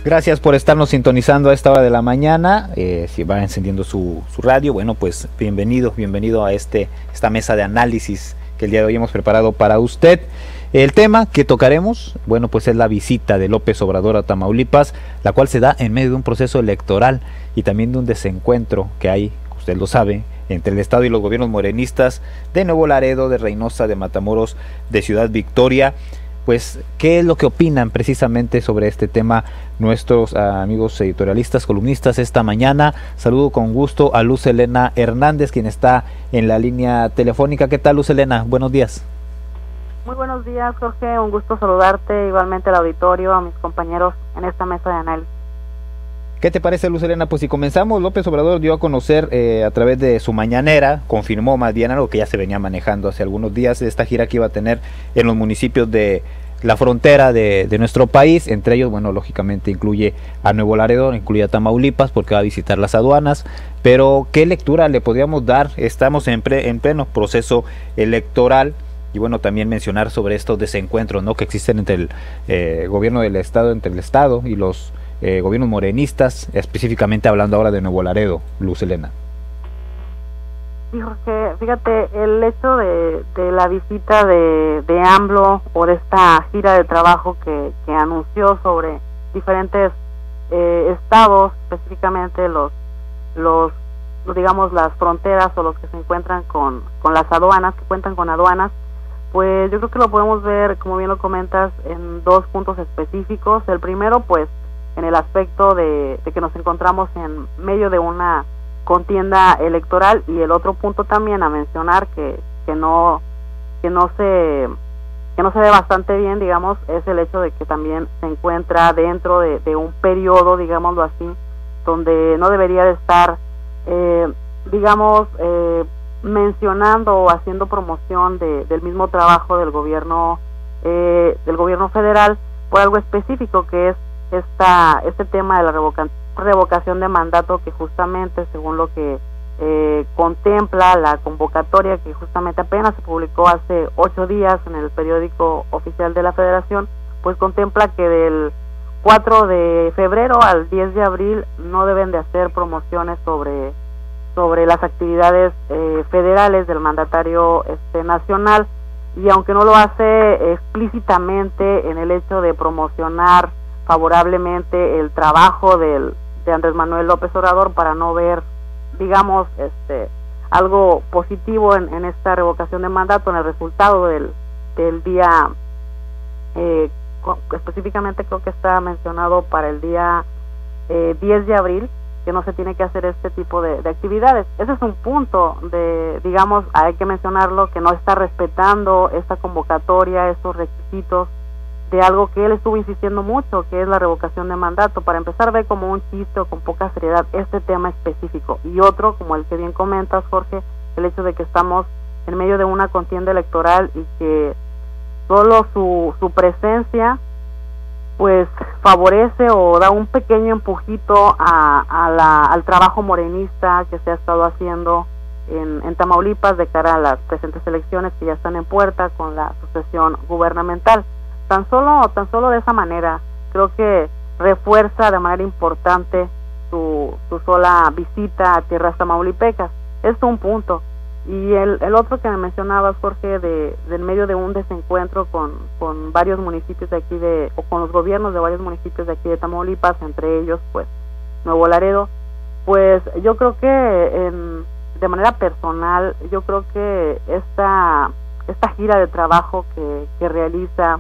Gracias por estarnos sintonizando a esta hora de la mañana. Si va encendiendo su radio, bueno, pues bienvenido a esta mesa de análisis que el día de hoy hemos preparado para usted. El tema que tocaremos, bueno, pues es la visita de López Obrador a Tamaulipas, la cual se da en medio de un proceso electoral y también de un desencuentro que hay, usted lo sabe, entre el Estado y los gobiernos morenistas de Nuevo Laredo, de Reynosa, de Matamoros, de Ciudad Victoria. Pues, ¿qué es lo que opinan precisamente sobre este tema nuestros amigos editorialistas, columnistas esta mañana? Saludo con gusto a Luz Helena Hernández, quien está en la línea telefónica. ¿Qué tal, Luz Helena? Buenos días. Muy buenos días, Jorge. Un gusto saludarte, igualmente al auditorio, a mis compañeros en esta mesa de análisis. ¿Qué te parece, Luz Helena? Pues si comenzamos, López Obrador dio a conocer a través de su mañanera, confirmó más bien algo que ya se venía manejando hace algunos días, esta gira que iba a tener en los municipios de la frontera de nuestro país. Entre ellos, bueno, lógicamente incluye a Nuevo Laredo, incluye a Tamaulipas, porque va a visitar las aduanas. Pero, ¿qué lectura le podríamos dar? Estamos en pleno proceso electoral. Y bueno, también mencionar sobre estos desencuentros, ¿no?, que existen entre el gobierno del Estado, entre el Estado y los gobiernos morenistas, específicamente hablando ahora de Nuevo Laredo, Luz Helena. Sí, Jorge, fíjate, el hecho de la visita de AMLO o de esta gira de trabajo que anunció sobre diferentes estados, específicamente los digamos las fronteras o los que se encuentran con las aduanas, que cuentan con aduanas, pues yo creo que lo podemos ver, como bien lo comentas, en dos puntos específicos. El primero, pues, en el aspecto de que nos encontramos en medio de una contienda electoral, y el otro punto también a mencionar que no se ve bastante bien, digamos, es el hecho de que también se encuentra dentro de un periodo, digámoslo así, donde no debería de estar mencionando o haciendo promoción del mismo trabajo del gobierno federal por algo específico, que es este tema de la revocación de mandato, que justamente, según lo que contempla la convocatoria, que justamente apenas se publicó hace 8 días en el periódico oficial de la Federación, pues contempla que del 4 de febrero al 10 de abril no deben de hacer promociones sobre las actividades federales del mandatario nacional. Y aunque no lo hace explícitamente en el hecho de promocionar favorablemente el trabajo de Andrés Manuel López Obrador, para no ver, digamos, algo positivo en esta revocación de mandato, en el resultado del día, específicamente creo que está mencionado para el día 10 de abril, que no se tiene que hacer este tipo de actividades. Ese es un punto digamos, hay que mencionarlo, que no está respetando esta convocatoria, estos requisitos de algo que él estuvo insistiendo mucho, que es la revocación de mandato. Para empezar, ve como un chiste o con poca seriedad este tema específico. Y otro, como el que bien comentas, Jorge, el hecho de que estamos en medio de una contienda electoral y que solo su presencia pues favorece o da un pequeño empujito al trabajo morenista que se ha estado haciendo en Tamaulipas de cara a las presentes elecciones que ya están en puerta con la sucesión gubernamental. Tan solo de esa manera creo que refuerza de manera importante su sola visita a tierras tamaulipecas. Es un punto. Y el otro que me mencionabas, Jorge, del medio de un desencuentro con varios municipios de aquí o con los gobiernos de varios municipios de aquí de Tamaulipas, entre ellos pues Nuevo Laredo, pues yo creo que de manera personal, yo creo que esta gira de trabajo que realiza,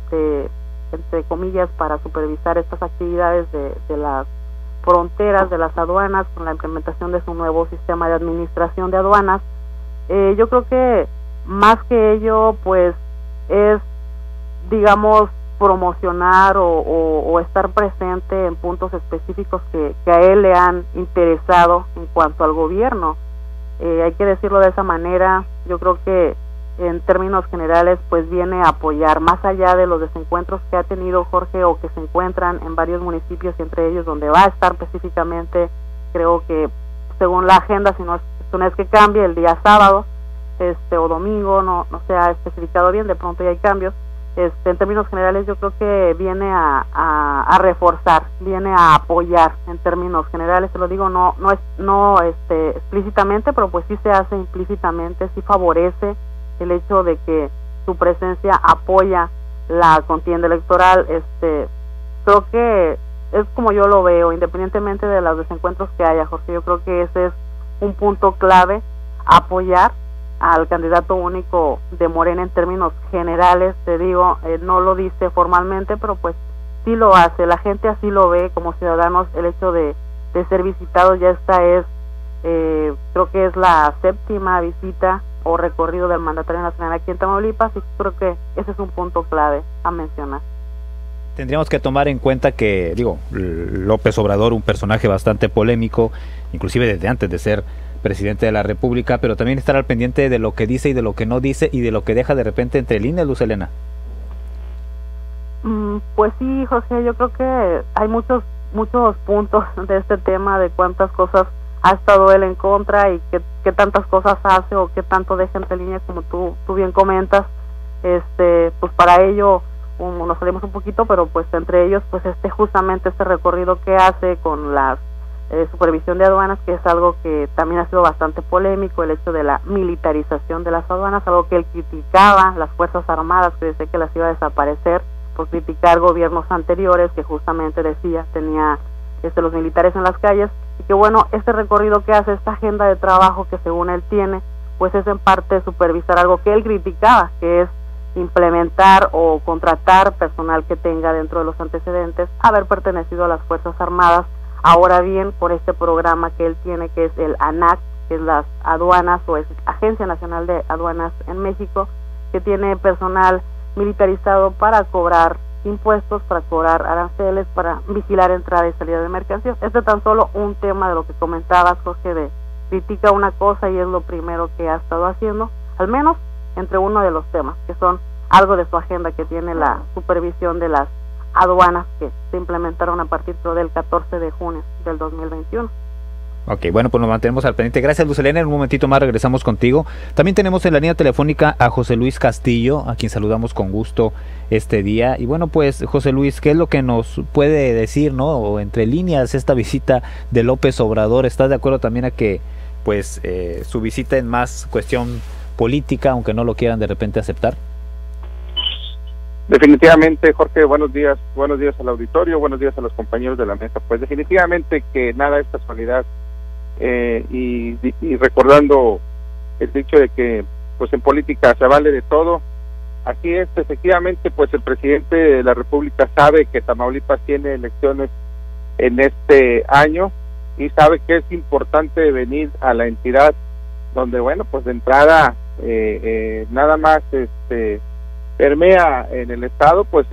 entre comillas, para supervisar estas actividades de las fronteras, de las aduanas, con la implementación de su nuevo sistema de administración de aduanas, yo creo que más que ello, pues es, digamos, promocionar o estar presente en puntos específicos que a él le han interesado en cuanto al gobierno. Hay que decirlo de esa manera. Yo creo que en términos generales pues viene a apoyar, más allá de los desencuentros que ha tenido Jorge, o que se encuentran en varios municipios, y entre ellos donde va a estar específicamente, creo que según la agenda, si no es que cambie el día sábado o domingo, no se ha especificado bien, de pronto ya hay cambios, en términos generales yo creo que viene a reforzar, viene a apoyar en términos generales, te lo digo, no explícitamente, pero pues sí se hace implícitamente, sí favorece el hecho de que su presencia apoya la contienda electoral. Creo que es como yo lo veo, independientemente de los desencuentros que haya, Jorge, yo creo que ese es un punto clave, apoyar al candidato único de Morena en términos generales, te digo, no lo dice formalmente, pero pues sí lo hace, la gente así lo ve como ciudadanos, el hecho de ser visitados. Ya esta es, creo que es la 7ª visita o recorrido del mandatario nacional aquí en Tamaulipas, y creo que ese es un punto clave a mencionar. Tendríamos que tomar en cuenta que, López Obrador, un personaje bastante polémico, inclusive desde antes de ser presidente de la República, pero también estar al pendiente de lo que dice y de lo que no dice y de lo que deja de repente entre líneas, Luz Helena. Pues sí, José, yo creo que hay muchos puntos de este tema, de cuántas cosas ha estado él en contra y qué tantas cosas hace o qué tanto deja entre líneas, como tú bien comentas. Pues para ello nos salimos un poquito, pero pues entre ellos pues justamente este recorrido que hace con la supervisión de aduanas, que es algo que también ha sido bastante polémico, el hecho de la militarización de las aduanas, algo que él criticaba, las Fuerzas Armadas, que decía que las iba a desaparecer por criticar gobiernos anteriores que justamente decía tenía los militares en las calles, y que bueno, este recorrido que hace, esta agenda de trabajo que según él tiene, pues es en parte supervisar algo que él criticaba, que es implementar o contratar personal que tenga dentro de los antecedentes haber pertenecido a las Fuerzas Armadas. Ahora bien, por este programa que él tiene, que es el ANAC, que es las aduanas, o es Agencia Nacional de Aduanas en México, que tiene personal militarizado para cobrar impuestos, para cobrar aranceles, para vigilar entrada y salida de mercancías. Este es tan solo un tema de lo que comentabas, Jorge, de critica una cosa y es lo primero que ha estado haciendo, al menos entre uno de los temas, que son algo de su agenda que tiene la supervisión de las aduanas que se implementaron a partir del 14 de junio del 2021. Ok, bueno, pues nos mantenemos al pendiente. Gracias, Luz Helena. En un momentito más regresamos contigo. También tenemos en la línea telefónica a José Luis Castillo, a quien saludamos con gusto este día. Y bueno, pues, José Luis, ¿qué es lo que nos puede decir, o entre líneas, esta visita de López Obrador? ¿Estás de acuerdo también a que, pues, su visita es más cuestión política, aunque no lo quieran de repente aceptar? Definitivamente, Jorge, buenos días al auditorio, buenos días a los compañeros de la mesa. Pues definitivamente que nada es casualidad, y recordando el dicho de que pues en política se vale de todo. Así es, efectivamente, pues el presidente de la República sabe que Tamaulipas tiene elecciones en este año y sabe que es importante venir a la entidad donde, bueno, pues de entrada nada más permea en el estado pues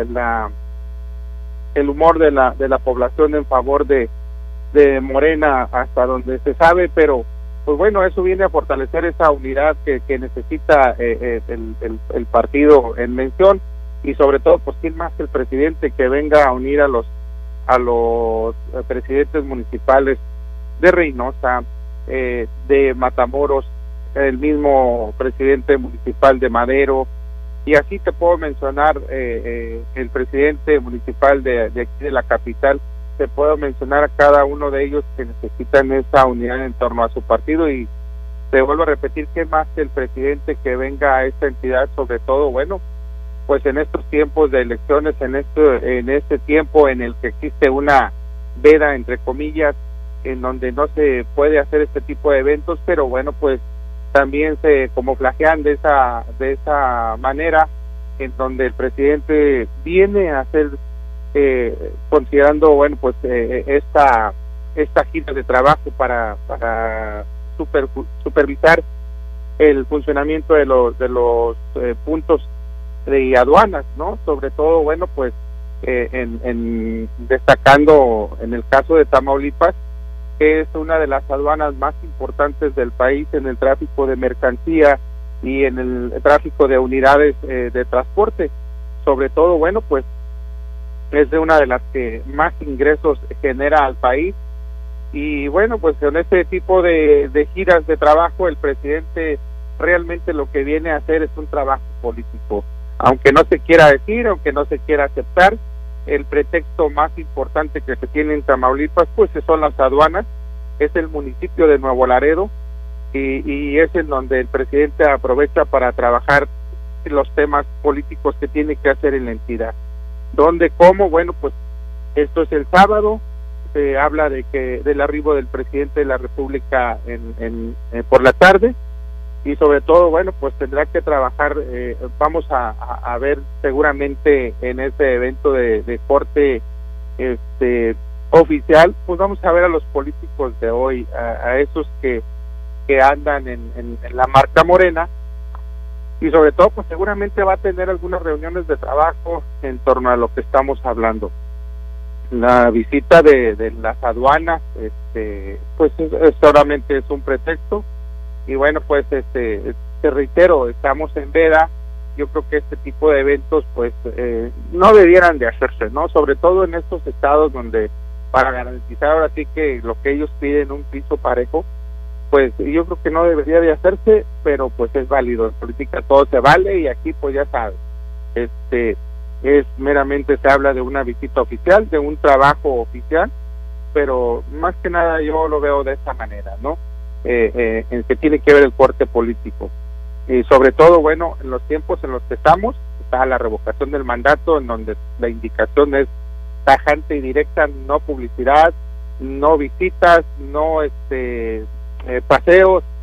el humor de la población en favor de Morena, hasta donde se sabe, pero pues bueno, eso viene a fortalecer esa unidad que necesita el partido en mención, y sobre todo pues quién más que el presidente que venga a unir a los presidentes municipales de Reynosa, de Matamoros, el mismo presidente municipal de Madero, y así te puedo mencionar el presidente municipal de aquí de la capital. Te puedo mencionar a cada uno de ellos que necesitan esa unidad en torno a su partido, y te vuelvo a repetir que más que el presidente que venga a esta entidad, sobre todo, bueno, pues en estos tiempos de elecciones, en este tiempo en el que existe una veda, entre comillas, en donde no se puede hacer este tipo de eventos, pero bueno, pues también se camuflajean de esa manera, en donde el presidente viene a hacer considerando, bueno, pues esta gira de trabajo para supervisar el funcionamiento de los puntos de aduanas, ¿no? Sobre todo, bueno, pues en destacando en el caso de Tamaulipas, que es una de las aduanas más importantes del país en el tráfico de mercancía y en el tráfico de unidades de transporte. Sobre todo, bueno, pues es de una de las que más ingresos genera al país, y bueno, pues con este tipo de giras de trabajo el presidente realmente lo que viene a hacer es un trabajo político. aunque no se quiera decir, aunque no se quiera aceptar, el pretexto más importante que se tiene en Tamaulipas pues son las aduanas, es el municipio de Nuevo Laredo, y es en donde el presidente aprovecha para trabajar los temas políticos que tiene que hacer en la entidad. ¿Dónde, cómo? Bueno, pues esto es el sábado, se habla de que del arribo del presidente de la República por la tarde, y sobre todo, bueno, pues tendrá que trabajar, vamos a ver seguramente en ese evento de corte oficial, pues vamos a ver a los políticos de hoy, a esos que andan en la marca morena, y sobre todo pues seguramente va a tener algunas reuniones de trabajo en torno a lo que estamos hablando. La visita de las aduanas pues solamente es un pretexto, y bueno, pues te reitero, estamos en veda. Yo creo que este tipo de eventos pues no debieran de hacerse, ¿no? Sobre todo en estos estados donde, para garantizar ahora sí que lo que ellos piden, un piso parejo, pues yo creo que no debería de hacerse, pero pues es válido. En política todo se vale, y aquí pues ya sabes, es meramente, se habla de una visita oficial, de un trabajo oficial, pero más que nada yo lo veo de esta manera, ¿no? En que tiene que ver el corte político, y sobre todo, bueno, en los tiempos en los que estamos, está la revocación del mandato, en donde la indicación es tajante y directa: no publicidad, no visitas, no paseos,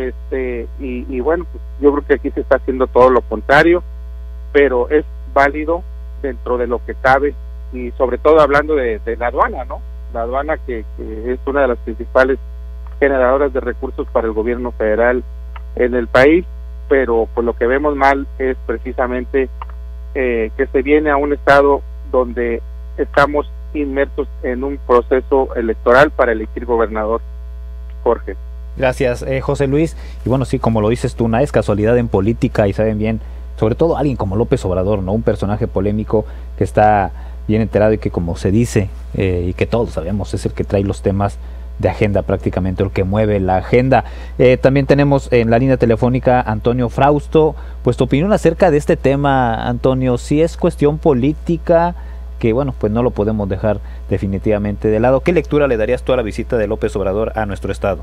y bueno, pues yo creo que aquí se está haciendo todo lo contrario, pero es válido dentro de lo que cabe, y sobre todo hablando de la aduana, ¿no? La aduana que es una de las principales generadoras de recursos para el gobierno federal en el país, pero pues lo que vemos mal es precisamente que se viene a un estado donde estamos inmersos en un proceso electoral para elegir gobernador. Jorge. Gracias, José Luis. Y bueno, sí, como lo dices tú, una es casualidad en política, y saben bien, sobre todo alguien como López Obrador, ¿no? Un personaje polémico que está bien enterado, y que, como se dice, y que todos sabemos, es el que trae los temas de agenda prácticamente, el que mueve la agenda. También tenemos en la línea telefónica Antonio Frausto. Pues tu opinión acerca de este tema, Antonio, si es cuestión política, que bueno, pues no lo podemos dejar definitivamente de lado. ¿Qué lectura le darías tú a la visita de López Obrador a nuestro estado?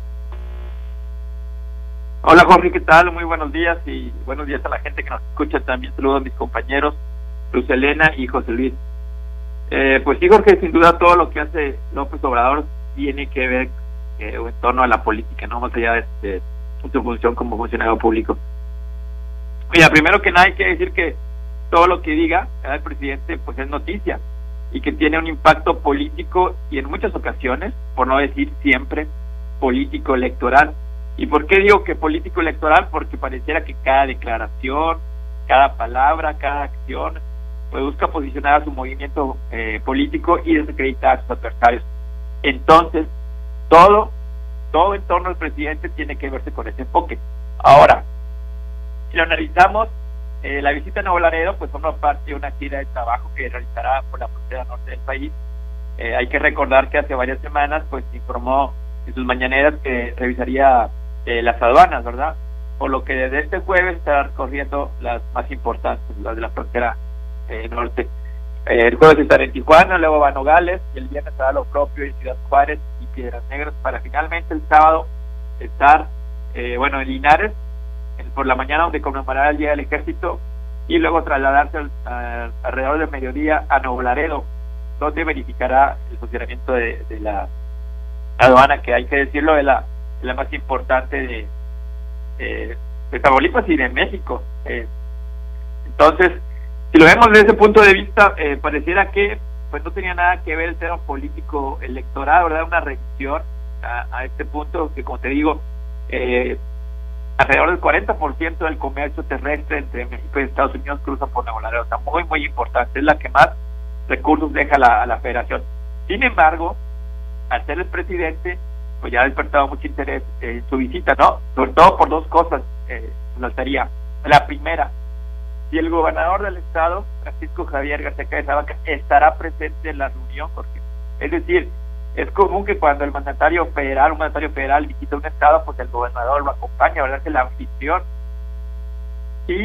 Hola Jorge, ¿qué tal? Muy buenos días, y buenos días a la gente que nos escucha también. Saludos a mis compañeros Luz Elena y José Luis. Pues sí, Jorge, sin duda todo lo que hace López Obrador tiene que ver en torno a la política, no más allá de su función como funcionario público. Mira, primero que nada hay que decir que todo lo que diga el presidente pues es noticia, y que tiene un impacto político, y en muchas ocasiones, por no decir siempre, político electoral. ¿Y por qué digo que político electoral? Porque pareciera que cada declaración, cada palabra, cada acción pues busca posicionar a su movimiento político y desacreditar a sus adversarios. Entonces, todo en torno al presidente tiene que verse con ese enfoque. Ahora, si lo analizamos, la visita a Nuevo Laredo pues forma parte de una gira de trabajo que realizará por la frontera norte del país. Hay que recordar que hace varias semanas pues informó en sus mañaneras que revisaría las aduanas, ¿verdad? Por lo que desde este jueves estará recorriendo las más importantes, las de la frontera norte. El jueves estará en Tijuana, luego va a Nogales, y el viernes hará lo propio en Ciudad Juárez y Piedras Negras, para finalmente el sábado estar en Linares por la mañana, donde conmemorará el Día del Ejército, y luego trasladarse alrededor del mediodía a Nuevo Laredo, donde verificará el funcionamiento de la aduana, que hay que decirlo, es la más importante de Tamaulipas y de México. Entonces, si lo vemos desde ese punto de vista, pareciera que pues no tenía nada que ver el tema político electoral, ¿verdad? Una revisión a este punto, que como te digo, alrededor del 40% del comercio terrestre entre México y Estados Unidos cruza por Nuevo Laredo. O sea, muy importante, es la que más recursos deja a la federación. Sin embargo, al ser el presidente, pues ya ha despertado mucho interés en su visita, ¿no? Sobre todo por dos cosas, saltaría. La primera, si el gobernador del estado, Francisco Javier García Cabeza estará presente en la reunión, porque es decir, es común que cuando un mandatario federal visita un estado, pues el gobernador lo acompaña, ¿verdad? Que la anfitrión. Y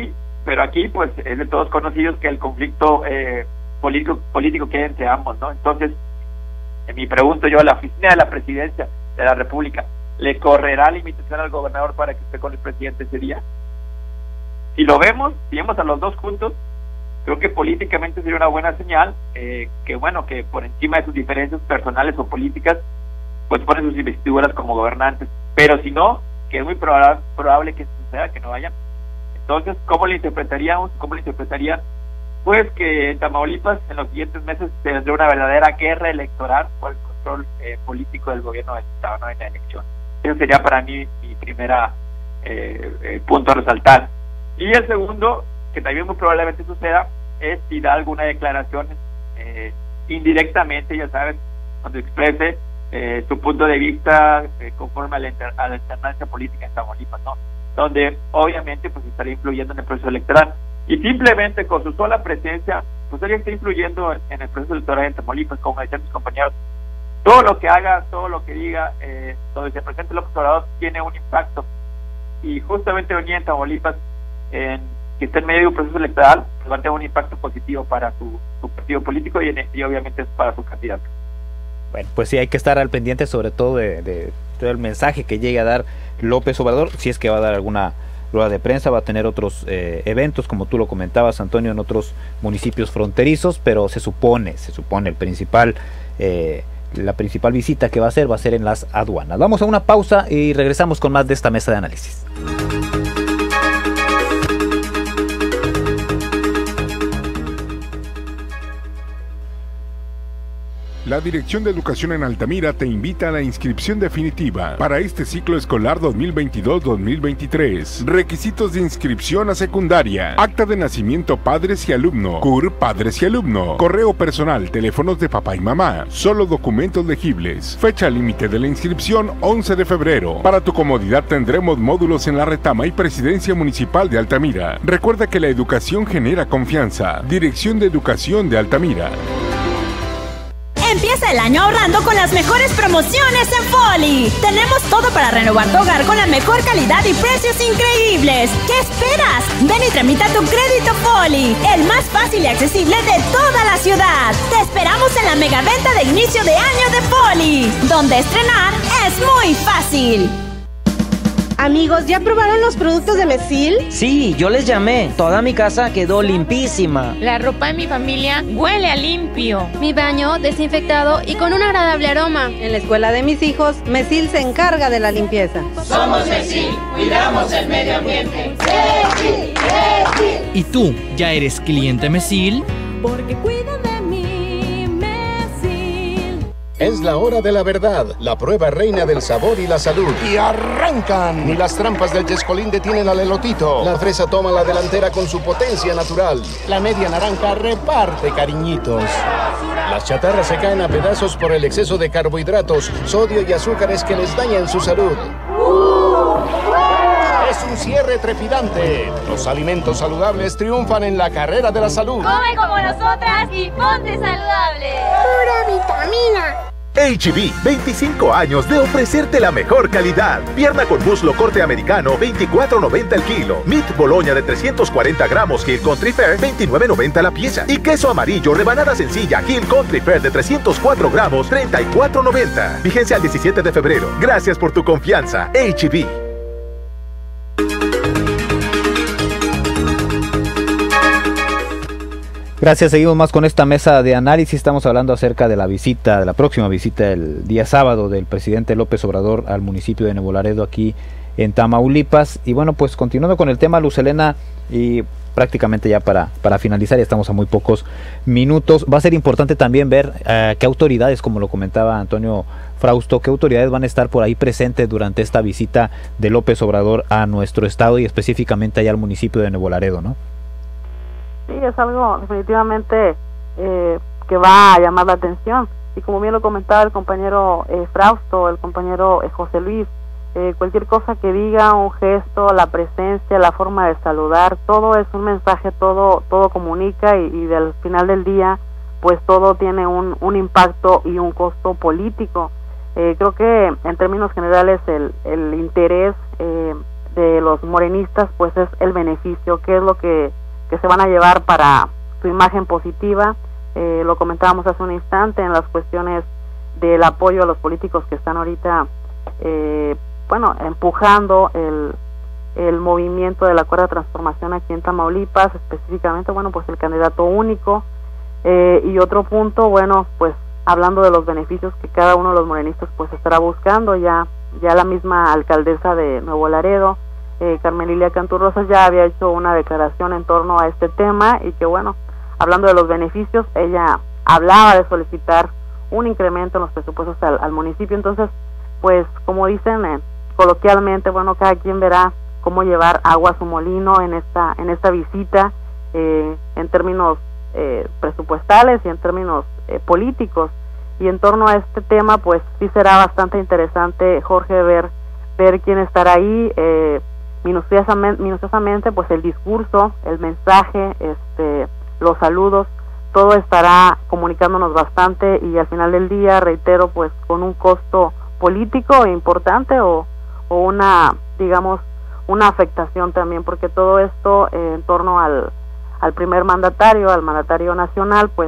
pero aquí pues es de todos conocidos que el conflicto político que hay entre ambos, ¿no? Entonces, me pregunto yo, a la oficina de la presidencia de la República, ¿le correrá la invitación al gobernador para que esté con el presidente ese día? Si lo vemos, si vemos a los dos juntos, creo que políticamente sería una buena señal, que bueno, que por encima de sus diferencias personales o políticas, pues ponen sus investiduras como gobernantes, pero si no, que es muy probable que suceda, que no vayan. Entonces, ¿cómo le interpretaríamos? ¿Cómo le interpretarían? Pues que en Tamaulipas en los siguientes meses tendrá una verdadera guerra electoral por el control político del gobierno del Estado, ¿no?, en la elección. Eso sería para mí mi primera punto a resaltar. Y el segundo, que también muy probablemente suceda, es si da alguna declaración indirectamente, ya saben, cuando exprese su punto de vista conforme a la alternancia política en Tamaulipas, ¿no?, donde obviamente pues estaría influyendo en el proceso electoral, y simplemente con su sola presencia pues estaría influyendo en el proceso electoral en Tamaulipas. Como decían mis compañeros, todo lo que haga, todo lo que diga, donde se presente López Obrador tiene un impacto, y justamente venía en Tamaulipas, que está en medio de un proceso electoral, pues va a tener un impacto positivo para su partido político y obviamente para su candidato. Bueno, pues sí, hay que estar al pendiente sobre todo de todo el mensaje que llegue a dar López Obrador, si es que va a dar alguna rueda de prensa, va a tener otros eventos, como tú lo comentabas, Antonio, en otros municipios fronterizos, pero se supone la principal visita que va a ser en las aduanas. Vamos a una pausa y regresamos con más de esta mesa de análisis. La Dirección de Educación en Altamira te invita a la inscripción definitiva para este ciclo escolar 2022-2023. Requisitos de inscripción a secundaria: acta de nacimiento padres y alumno, CUR padres y alumno, correo personal, teléfonos de papá y mamá, solo documentos legibles. Fecha límite de la inscripción 11 de febrero. Para tu comodidad tendremos módulos en La Retama y Presidencia Municipal de Altamira. Recuerda que la educación genera confianza. Dirección de Educación de Altamira. Empieza el año ahorrando con las mejores promociones en Foli. Tenemos todo para renovar tu hogar con la mejor calidad y precios increíbles. ¿Qué esperas? Ven y tramita tu crédito Foli, el más fácil y accesible de toda la ciudad. Te esperamos en la mega venta de inicio de año de Foli, donde estrenar es muy fácil. Amigos, ¿ya probaron los productos de Mesil? Sí, yo les llamé. Toda mi casa quedó limpísima. La ropa de mi familia huele a limpio. Mi baño desinfectado y con un agradable aroma. En la escuela de mis hijos, Mesil se encarga de la limpieza. Somos Mesil, cuidamos el medio ambiente. Mesil, Mesil. ¿Y tú, ya eres cliente Mesil? Porque cuida de mí, Mesil. Es la hora de la verdad, la prueba reina del sabor y la salud. ¡Y arrancan! Ni las trampas del Chescolín detienen al elotito. La fresa toma la delantera con su potencia natural. La media naranja reparte cariñitos. Las chatarras se caen a pedazos por el exceso de carbohidratos, sodio y azúcares que les dañan su salud. Es un cierre trepidante. Los alimentos saludables triunfan en la carrera de la salud. Come como nosotras y ponte saludable. Pura vitamina. H-E-B, 25 años de ofrecerte la mejor calidad. Pierna con muslo corte americano, $24.90 el kilo. Meat Bologna de 340 gramos Hill Country Fair, $29.90 la pieza. Y queso amarillo, rebanada sencilla Hill Country Fair de 304 gramos, $34.90. Vigencia al 17 de febrero. Gracias por tu confianza. H-E-B. Gracias, seguimos más con esta mesa de análisis. Estamos hablando acerca de la próxima visita el día sábado del presidente López Obrador al municipio de Nuevo Laredo, aquí en Tamaulipas. Y bueno, pues continuando con el tema, Luz Helena, y prácticamente ya para finalizar, ya estamos a muy pocos minutos, va a ser importante también ver qué autoridades, como lo comentaba Antonio Frausto, qué autoridades van a estar por ahí presentes durante esta visita de López Obrador a nuestro estado y específicamente allá al municipio de Nuevo Laredo, ¿no? Sí, es algo definitivamente que va a llamar la atención, y como bien lo comentaba el compañero Frausto, el compañero José Luis, cualquier cosa que diga, un gesto, la presencia, la forma de saludar, todo es un mensaje, todo comunica, y del final del día pues todo tiene un impacto y un costo político. Creo que en términos generales el interés de los morenistas pues es el beneficio, que es lo que que se van a llevar para su imagen positiva. Lo comentábamos hace un instante en las cuestiones del apoyo a los políticos que están ahorita empujando el movimiento de la Cuarta Transformación aquí en Tamaulipas, específicamente pues el candidato único, y otro punto, pues hablando de los beneficios que cada uno de los morenistas pues estará buscando. Ya la misma alcaldesa de Nuevo Laredo, Carmen Lilia Cantú Rosas, ya había hecho una declaración en torno a este tema, y que hablando de los beneficios, ella hablaba de solicitar un incremento en los presupuestos al municipio. Entonces, pues como dicen coloquialmente, cada quien verá cómo llevar agua a su molino en esta visita, en términos presupuestales y en términos políticos. Y en torno a este tema, pues sí será bastante interesante, Jorge, ver quién estará ahí, minuciosamente, pues el discurso, el mensaje, los saludos, todo estará comunicándonos bastante, y al final del día, reitero, pues con un costo político importante o una, digamos, una afectación también, porque todo esto en torno al primer mandatario, al mandatario nacional, pues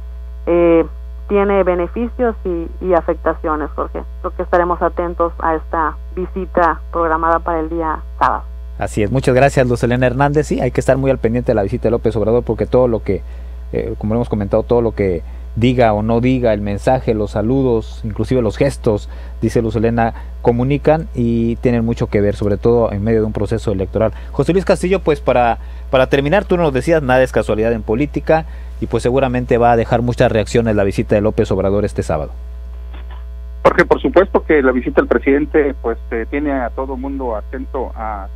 tiene beneficios y afectaciones, Jorge. Creo que estaremos atentos a esta visita programada para el día sábado. Así es, muchas gracias, Luz Helena Hernández. Sí, hay que estar muy al pendiente de la visita de López Obrador, porque todo lo que, como hemos comentado, todo lo que diga o no diga, el mensaje, los saludos, inclusive los gestos, dice Luz Helena, comunican y tienen mucho que ver, sobre todo en medio de un proceso electoral. José Luis Castillo, pues para terminar, tú nos decías, nada es casualidad en política, y pues seguramente va a dejar muchas reacciones la visita de López Obrador este sábado. Porque por supuesto que la visita del presidente pues tiene a todo el mundo atento a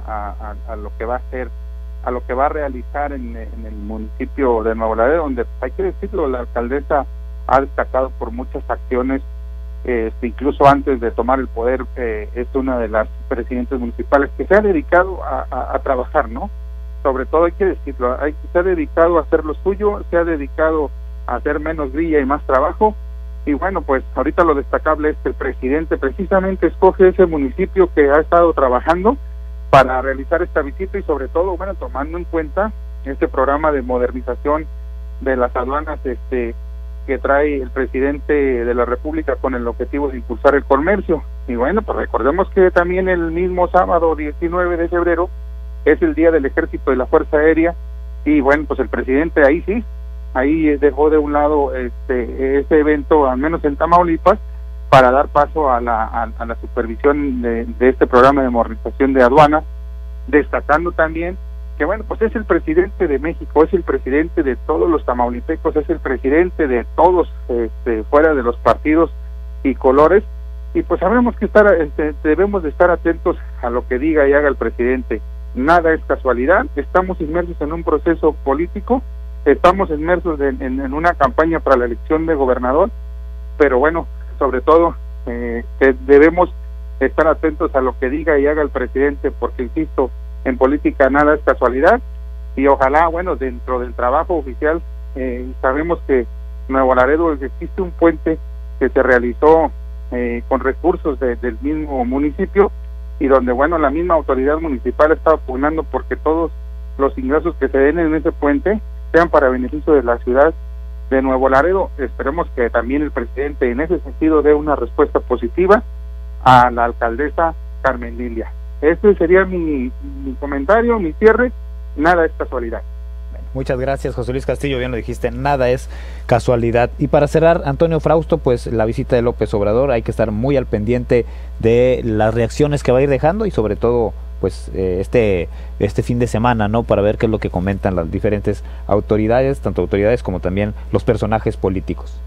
lo que va a hacer, a lo que va a realizar en el municipio de Nuevo Laredo, donde, hay que decirlo, la alcaldesa ha destacado por muchas acciones, incluso antes de tomar el poder, es una de las presidentes municipales que se ha dedicado a trabajar, ¿no? Sobre todo, hay que decirlo, se ha dedicado a hacer lo suyo, se ha dedicado a hacer menos grilla y más trabajo. Y pues ahorita lo destacable es que el presidente precisamente escoge ese municipio que ha estado trabajando para realizar esta visita, y sobre todo, tomando en cuenta este programa de modernización de las aduanas que trae el presidente de la República con el objetivo de impulsar el comercio. Y pues recordemos que también el mismo sábado 19 de febrero es el Día del Ejército y la Fuerza Aérea, y pues el presidente ahí dejó de un lado ese evento, al menos en Tamaulipas, para dar paso a la supervisión de este programa de modernización de aduanas, destacando también que pues es el presidente de México, es el presidente de todos los tamaulipecos, es el presidente de todos, fuera de los partidos y colores, y pues sabemos que debemos de estar atentos a lo que diga y haga el presidente. Nada es casualidad, estamos inmersos en un proceso político, estamos inmersos en una campaña para la elección de gobernador, pero sobre todo que debemos estar atentos a lo que diga y haga el presidente, porque insisto, en política nada es casualidad, y ojalá, dentro del trabajo oficial, sabemos que Nuevo Laredo existe un puente que se realizó con recursos del mismo municipio, y donde la misma autoridad municipal está pugnando porque todos los ingresos que se den en ese puente sean para beneficio de la ciudad de Nuevo Laredo. Esperemos que también el presidente en ese sentido dé una respuesta positiva a la alcaldesa Carmen Lilia. Este sería mi comentario, mi cierre. Nada es casualidad. Muchas gracias, José Luis Castillo, bien lo dijiste, nada es casualidad. Y para cerrar, Antonio Frausto, pues la visita de López Obrador, hay que estar muy al pendiente de las reacciones que va a ir dejando, y sobre todo pues este fin de semana, ¿no? Para ver qué es lo que comentan las diferentes autoridades, tanto autoridades como también los personajes políticos.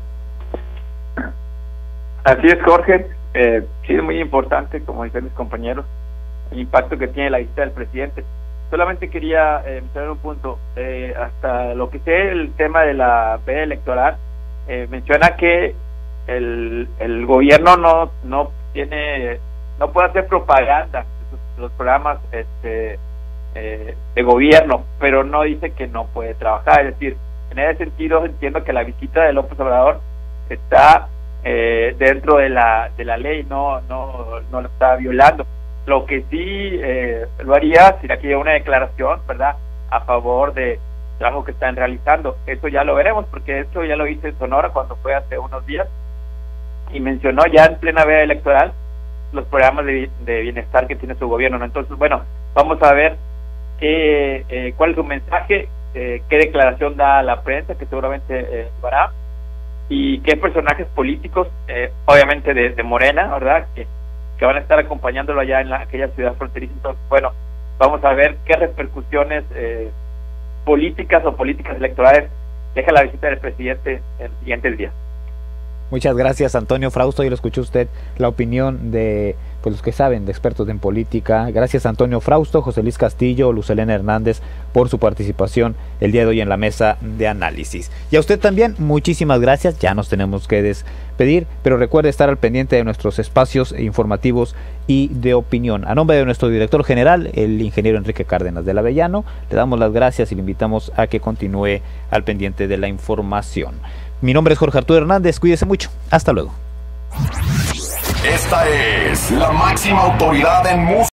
Así es, Jorge. Sí, es muy importante, como dicen mis compañeros, el impacto que tiene la visita del presidente. Solamente quería mencionar un punto. Hasta lo que sé, el tema de la veda electoral, menciona que el gobierno no puede hacer propaganda de los programas de gobierno, pero no dice que no puede trabajar. Es decir, en ese sentido entiendo que la visita de López Obrador está dentro de la ley, no lo está violando. Lo que sí lo haría sería que haya una declaración, ¿verdad?, a favor de trabajo que están realizando. Eso ya lo veremos, porque esto ya lo hice en Sonora cuando fue hace unos días y mencionó ya en plena veda electoral los programas de bienestar que tiene su gobierno, ¿no? Entonces, bueno, vamos a ver cuál es su mensaje, qué declaración da a la prensa, que seguramente lo hará, y qué personajes políticos, obviamente de Morena, ¿verdad?, que van a estar acompañándolo allá en aquella ciudad fronteriza. Entonces, bueno, vamos a ver qué repercusiones políticas o políticas electorales deja la visita del presidente en los siguientes días. Muchas gracias, Antonio Frausto. Y lo escuchó usted, la opinión de pues los que saben, de expertos en política. Gracias, Antonio Frausto, José Luis Castillo, Luz Helena Hernández, por su participación el día de hoy en la mesa de análisis. Y a usted también, muchísimas gracias. Ya nos tenemos que despedir, pero recuerde estar al pendiente de nuestros espacios informativos y de opinión. A nombre de nuestro director general, el ingeniero Enrique Cárdenas del Avellano, le damos las gracias y le invitamos a que continúe al pendiente de la información. Mi nombre es Jorge Arturo Hernández, cuídese mucho, hasta luego. Esta es la máxima autoridad en música.